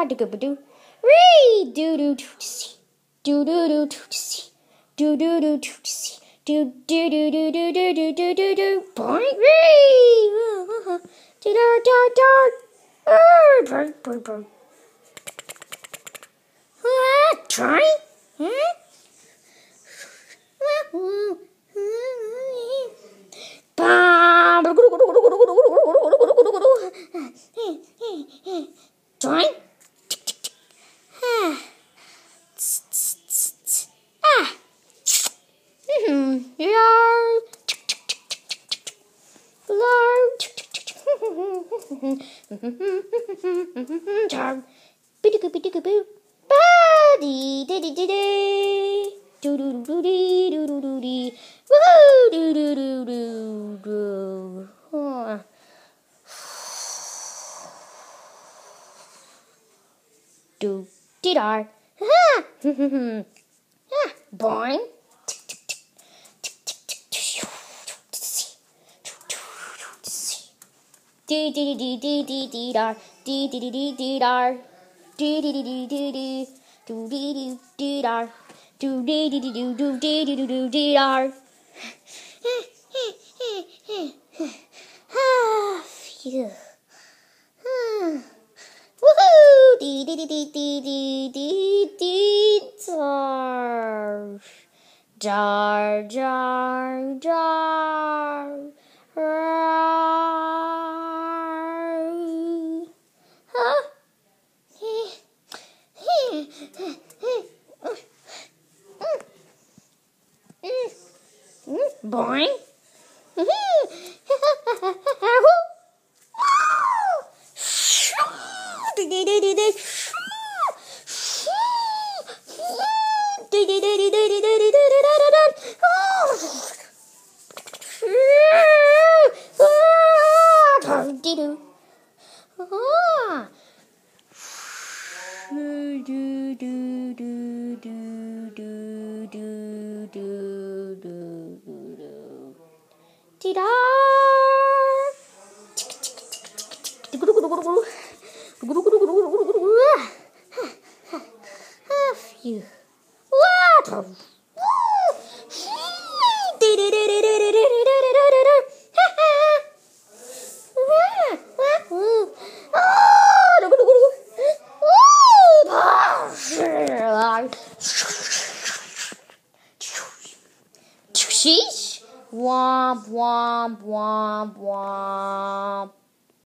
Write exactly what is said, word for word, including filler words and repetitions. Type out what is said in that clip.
ba-da-ga-ba-doo. Ree! Do-do-do-see. Do-do-do-do-see. Do-do-do-do-see. Do-do-do-do-do-do-do-do-do. Boing! Ree! Do-do-do-do. Burn, burn, burn. Ah, try? Huh? Try? Ah. Ah. Hmm. Yar. Lar. Bidoo-bidoo-boo. Ba-dee-dee-dee-dee-dee. Do-do-do-dee, do-do-do-dee. Woo! Do-do-do-do-do. Huh. Do-dee-dar. Ah! Ah! Boing. Dee-dee-dee-dee-dee-dee-dar. Dee-dee-dee-dee-dee-dar. Dee-dee-dee-dee-dee-dee. Do-dee-dee-dee-dar. Do-dee-dee-dee-doo-dee-dee-doo-dee-dar. Ah, phew. Woohoo! Dee-dee-dee-dee-dee-dee-dee-dar. Dar, dar, dar. Huh? Boing. Phew. What?